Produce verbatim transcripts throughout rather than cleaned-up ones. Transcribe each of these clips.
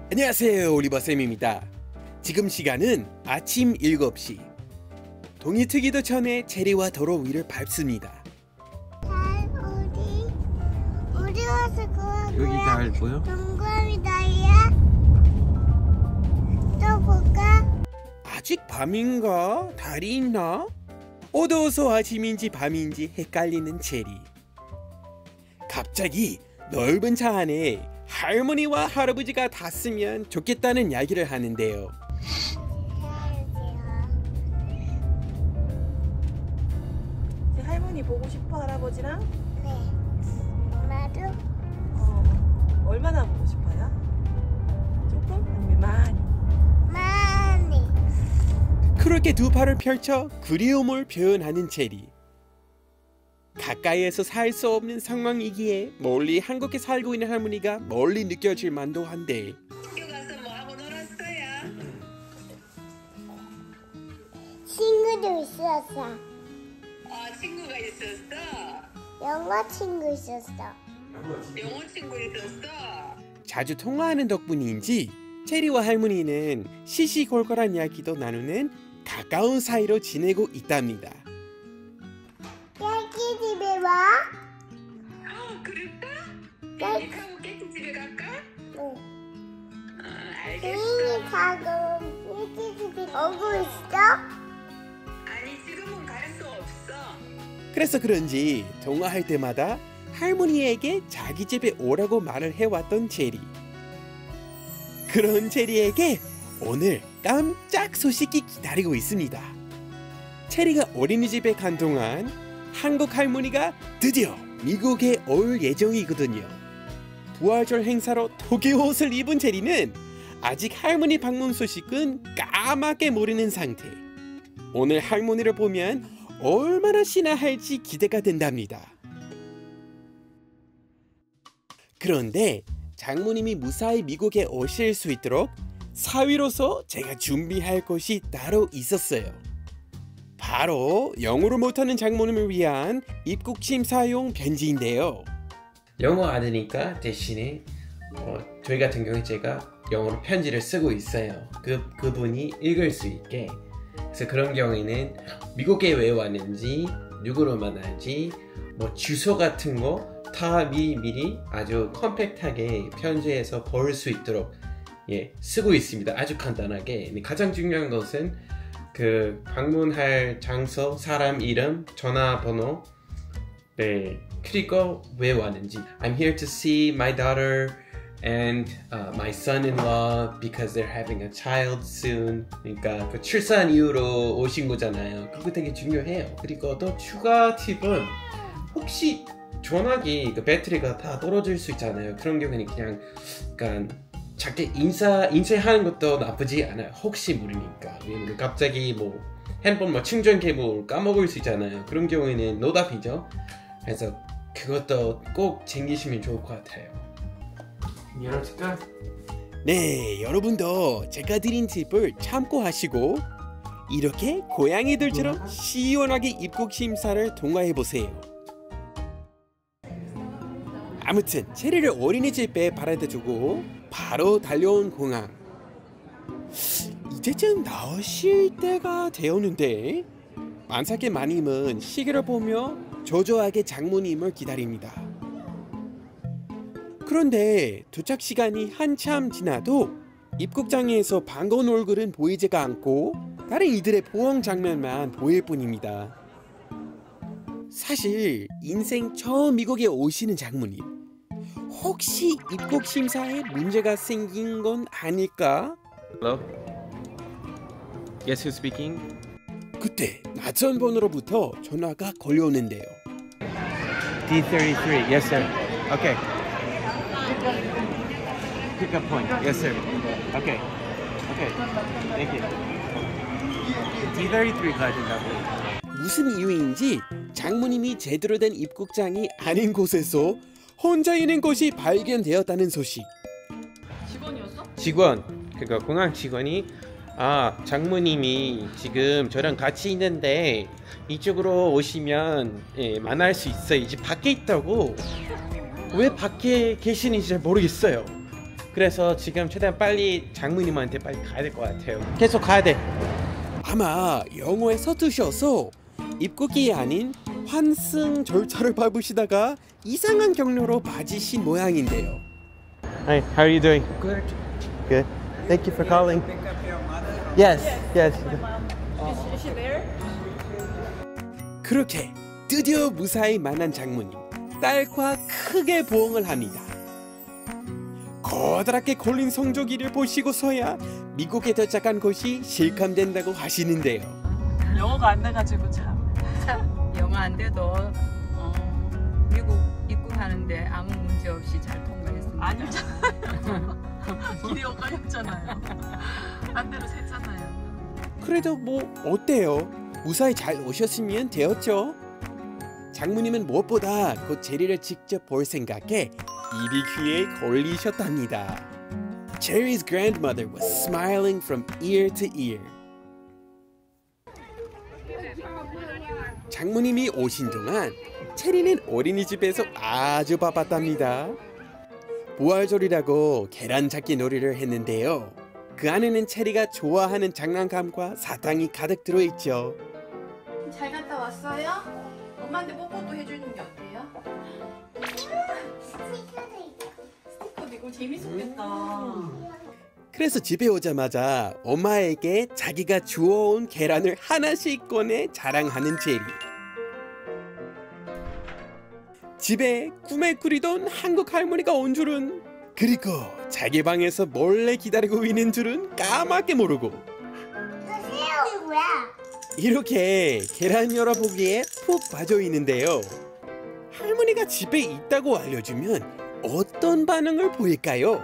안녕하세요, 올리버쌤입니다. 지금 시간은 아침 일곱 시. 동이 트기도 전에 체리와 도로 위를 밟습니다. 달 어디? 어디 와서 그거 여기 달 보여? 동그라미 달이야? 또 볼까? 아직 밤인가? 달이 있나? 어두워서 아침인지 밤인지 헷갈리는 체리. 갑자기 넓은 차 안에 할머니와 할아버지가 탔으면 좋겠다는 이야기를 하는데요. 할머니 보고 싶어, 할아버지랑? 네. 엄마도? 어, 얼마나 보고 싶어요? 조금? 아니면 많이? 많이. 그렇게 두 팔을 펼쳐 그리움을 표현하는 체리. 가까이에서 살 수 없는 상황이기에 멀리 한국에 살고 있는 할머니가 멀리 느껴질 만도 한데, 학교 가서 뭐하고 놀았어요? 친구도 있었어. 아, 친구가 있었어? 영어 친구 있었어. 영어 친구 있었어? 자주 통화하는 덕분인지 체리와 할머니는 시시콜콜한 이야기도 나누는 가까운 사이로 지내고 있답니다. 깨끼 집에 와? 어, 그럴까? 네. 비행기 타고 깨끗 집에 갈까? 응. 아, 알겠어. 비행기 타고 깨끼 집에 오고 있어? 아니, 지금은 갈 수 없어. 그래서 그런지 통화할 때마다 할머니에게 자기 집에 오라고 말을 해왔던 체리. 그런 체리에게 오늘 깜짝 소식이 기다리고 있습니다. 체리가 어린이집에 간 동안 한국 할머니가 드디어 미국에 올 예정이거든요. 부활절 행사로 토끼 옷을 입은 체리는 아직 할머니 방문 소식은 까맣게 모르는 상태. 오늘 할머니를 보면 얼마나 신나할지 기대가 된답니다. 그런데 장모님이 무사히 미국에 오실 수 있도록 사위로서 제가 준비할 것이 따로 있었어요. 바로 영어를 못하는 장모님을 위한 입국 심사용 편지인데요. 영어 안 하니까 대신에 어, 저희 같은 경우에 제가 영어로 편지를 쓰고 있어요. 그, 그분이 읽을 수 있게. 그래서 그런 경우에는 미국에 왜 왔는지, 누구를 만날지, 뭐 주소 같은 거 다 미리 아주 컴팩트하게 편지에서 볼 수 있도록 예, 쓰고 있습니다. 아주 간단하게. 가장 중요한 것은 그 방문할 장소, 사람 이름, 전화번호, 네, 그리고 왜 왔는지. I'm here to see my daughter and uh, my son-in-law because they're having a child soon. 그러니까 그 출산 이후로 오신 거잖아요. 그거 되게 중요해요. 그리고 또 추가 팁은 혹시 전화기 그 배터리가 다 떨어질 수 있잖아요. 그런 경우에는 그냥 약간 작게 인사, 인쇄하는 것도 나쁘지 않아요. 혹시 모르니까. 왜냐면 갑자기 뭐 핸드폰 뭐 충전 케이블 까먹을 수 있잖아요. 그런 경우에는 노답이죠. 그래서 그것도 꼭 챙기시면 좋을 것 같아요. 열어줄까? 네, 여러분도 제가 드린 팁을 참고하시고 이렇게 고양이들처럼 시원하게 입국 심사를 통과해보세요. 아무튼 체리를 어린이집에 바라다 두고 바로 달려온 공항. 이제쯤 나오실 때가 되었는데 만삭의 마님은 시계를 보며 조조하게 장모님을 기다립니다. 그런데 도착 시간이 한참 지나도 입국장에서 반가운 얼굴은 보이지가 않고 다른 이들의 보험 장면만 보일 뿐입니다. 사실 인생 처음 미국에 오시는 장모님, 혹시 입국 심사에 문제가 생긴 건 아닐까? Hello? Guess who's speaking? 그때 낯선 번호로부터 전화가 걸려오는데요. D thirty-three. Yes, sir. Okay. Pickup point. Yes, sir. Okay. Okay. Thank you. D thirty-three 가야 된다고. 무슨 이유인지 장모님이 제대로 된 입국장이 아닌 곳에서 혼자 있는 것이 발견되었다는 소식. 직원이었어? 직원. 그러니까 공항 직원이 아, 장모님이 지금 저랑 같이 있는데 이쪽으로 오시면 예, 만날 수 있어요. 이제 밖에 있다고. 왜 밖에 계시는지 잘 모르겠어요. 그래서 지금 최대한 빨리 장모님한테 빨리 가야 될 것 같아요. 계속 가야 돼. 아마 영어에 서투셔서 입국이 아닌 환승 절차를 밟으시다가 이상한 경로로 빠지신 모양인데요. Hi, how are you doing? Good. Good. Thank you for calling. Pick up your mother. Yes, yes. Is she there? 그렇게 드디어 무사히 만난 장모님. 딸과 크게 보응을 합니다. 커다랗게 걸린 성조기를 보시고서야 미국에 도착한 것이 실감된다고 하시는데요. 영어가 안 돼가지고 참. 영어 안 돼도 어, 미국 입국하는데 아무 문제 없이 잘 통과했습니다. 아니잖아요. 길이 엇갈렸잖아요. 딴 데로 샜잖아요. 그래도 뭐 어때요? 무사히 잘 오셨으면 되었죠. 장모님은 무엇보다 곧 제리를 직접 볼 생각에 입이 귀에 걸리셨답니다. Jerry's grandmother was smiling from ear to ear. 장모님이 오신 동안 체리는 어린이집에서 아주 바빴답니다. 부활절이라고 계란 찾기 놀이를 했는데요. 그 안에는 체리가 좋아하는 장난감과 사탕이 가득 들어있죠. 잘 갔다 왔어요? 엄마한테 뽀뽀도 해주는 게 어때요? 스티커도 있고. 스티커도 이거 재밌었겠다. 그래서 집에 오자마자 엄마에게 자기가 주워온 계란을 하나씩 꺼내 자랑하는 제리. 집에 꿈에 꾸리던 한국 할머니가 온 줄은, 그리고 자기 방에서 몰래 기다리고 있는 줄은 까맣게 모르고, 이거 새우 뭐야? 이렇게 계란 열어보기에 푹 빠져 있는데요. 할머니가 집에 있다고 알려주면 어떤 반응을 보일까요?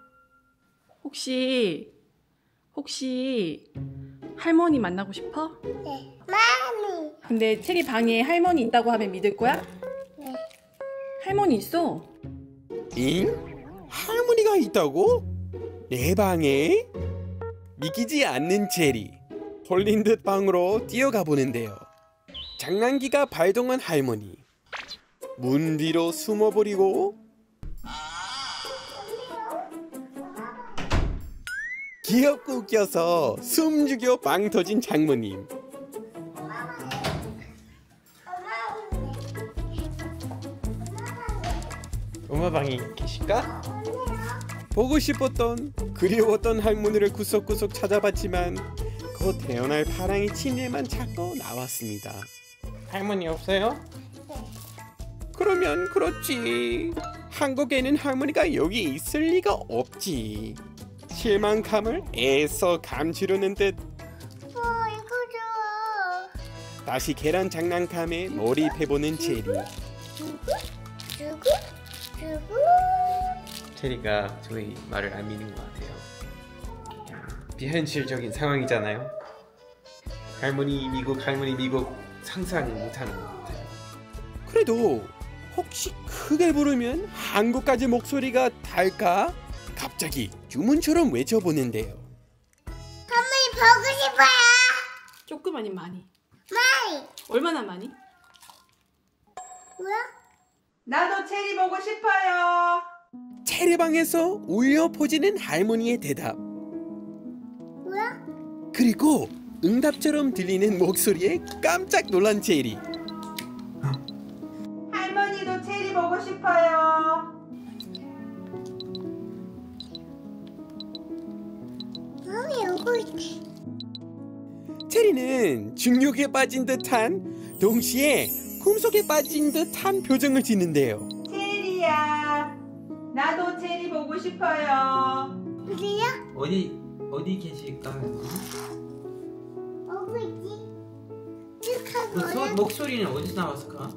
혹시 혹시 할머니 만나고 싶어? 네. 마미. 근데 체리 방에 할머니 있다고 하면 믿을 거야? 네. 할머니 있어. 잉? 할머니가 있다고? 내 방에? 믿기지 않는 제리. 홀린 듯 방으로 뛰어가 보는데요. 장난기가 발동한 할머니. 문 뒤로 숨어버리고 귀엽고 웃겨서 숨죽여 빵 터진 장모님. 엄마 방에 계실까? 보고 싶었던 그리웠던 할머니를 구석구석 찾아봤지만 곧 태어날 파랑이 침대만 찾고 나왔습니다. 할머니 없어요? 그러면 그렇지. 한국에는 할머니가 여기 있을 리가 없지. 실망감을 애써 감추려는 듯 어, 이거 줘. 다시 계란 장난감에 몰입해보는 제리. 주고? 주고? 주고? 체리가 저희 말을 안 믿는 것 같아요. 비현실적인 상황이잖아요. 할머니 미국, 할머니 미국 상상 못하는 것 같아요. 그래도 혹시 크게 부르면 한국까지 목소리가 달까? 갑자기 주문처럼 외쳐보는데요. 할머니 보고 싶어요. 조금 아닌 많이. 많이. 얼마나 많이? 뭐야? 나도 체리 보고 싶어요. 체리방에서 울려 퍼지는 할머니의 대답. 뭐야? 그리고 응답처럼 들리는 목소리에 깜짝 놀란 제리. 할머니도 체리 보고 싶어요. mommy 오고 있대. 체리는 중력에 빠진 듯한 동시에 꿈속에 빠진 듯한 표정을 짓는데요. 체리야, 나도 체리 보고 싶어요. 어디야? 어디 어디 계실까요? 오고 있지? 쭉 그 소, 하고. 목소리는 어디서 나왔을까? 어,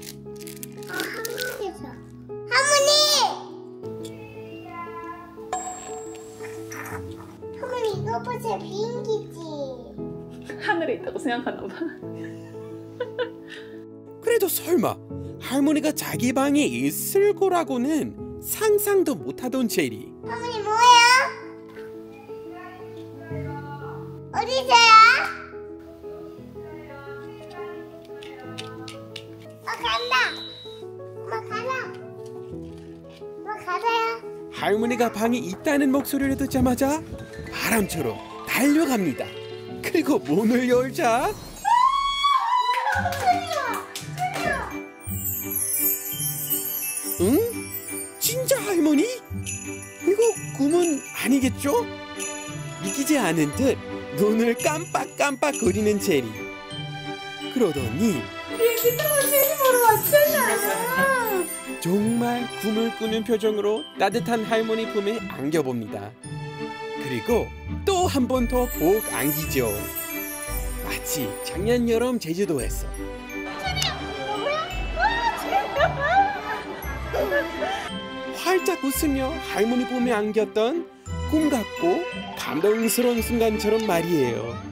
한국에서. 할머니! 할머니 이거 보세요. 비행기지. 하늘에 있다고 생각하나 봐. 그래도 설마 할머니가 자기 방에 있을 거라고는 상상도 못하던 제리. 할머니 뭐야? 어디서야? 엄마 간다. 엄마 가라. 엄마 가자요. 할머니가 방에 있다는 목소리를 듣자마자 바람처럼 달려갑니다. 그리고 문을 열자 응? 진짜 할머니? 이거 꿈은 아니겠죠? 믿기지 않은 듯 눈을 깜빡깜빡거리는 체리. 그러더니 정말 꿈을 꾸는 표정으로 따뜻한 할머니 품에 안겨봅니다. 그리고 또 한 번 더 복 안기죠. 마치 작년 여름 제주도에서 활짝 웃으며 할머니 품에 안겼던 꿈 같고 감동스러운 순간처럼 말이에요.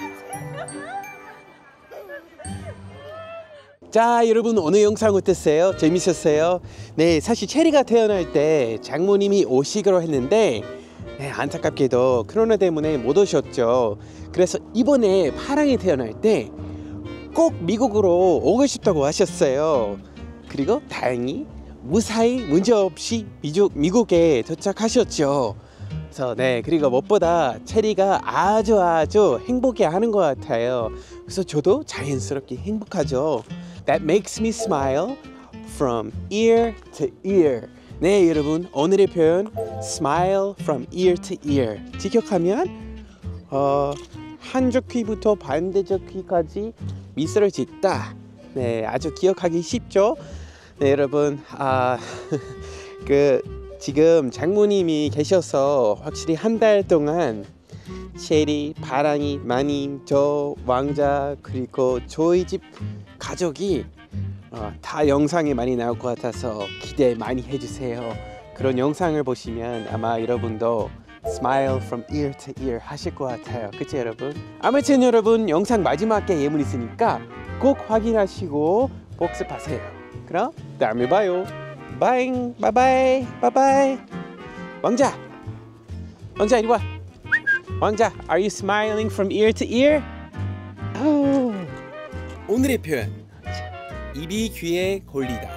자, 여러분 오늘 영상 어땠어요? 재밌었어요? 네, 사실 체리가 태어날 때 장모님이 오시기로 했는데 네, 안타깝게도 코로나 때문에 못 오셨죠. 그래서 이번에 파랑이 태어날 때 꼭 미국으로 오고 싶다고 하셨어요. 그리고 다행히 무사히 문제없이 미국, 미국에 도착하셨죠. 그래서 네, 그리고 무엇보다 체리가 아주 아주 행복해 하는 것 같아요. 그래서 저도 자연스럽게 행복하죠. That makes me smile from ear to ear. 네, 여러분 오늘의 표현 smile from ear to ear 직역하면 어, 한쪽 귀부터 반대쪽 귀까지 미소를 짓다. 네, 아주 기억하기 쉽죠. 네, 여러분 아, 그 지금 장모님이 계셔서 확실히 한 달 동안 체리, 파랑이, 마님, 저, 왕자 그리고 저희 집 가족이 어, 다 영상에 많이 나올 것 같아서 기대 많이 해주세요. 그런 영상을 보시면 아마 여러분도 smile from ear to ear 하실 것 같아요. 그치 여러분? 아무튼 여러분 영상 마지막에 예물 있으니까 꼭 확인하시고 복습하세요. 그럼 다음에 봐요. 바잉 바이바이 바이바이. 왕자 왕자 이리 와. 왕자, are you smiling from ear to ear? 오. 오늘의 표현 입이 귀에 걸리다.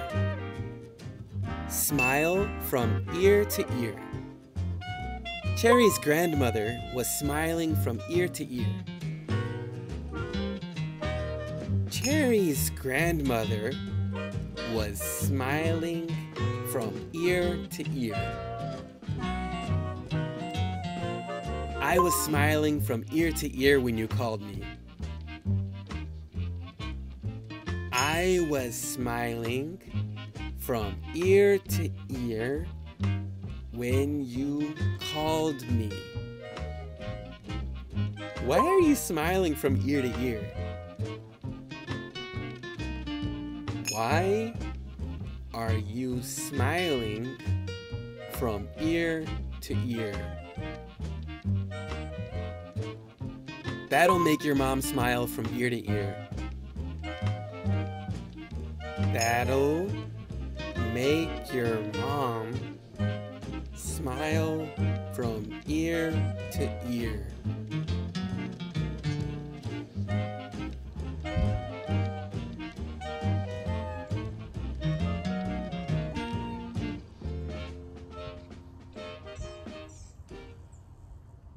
Smile from ear to ear. Cherry's grandmother was smiling from ear to ear. Cherry's grandmother was smiling from ear to ear. I was smiling from ear to ear when you called me. I was smiling from ear to ear when you called me. Why are you smiling from ear to ear? Why are you smiling from ear to ear? That'll make your mom smile from ear to ear. That'll make your mom smile from ear to ear.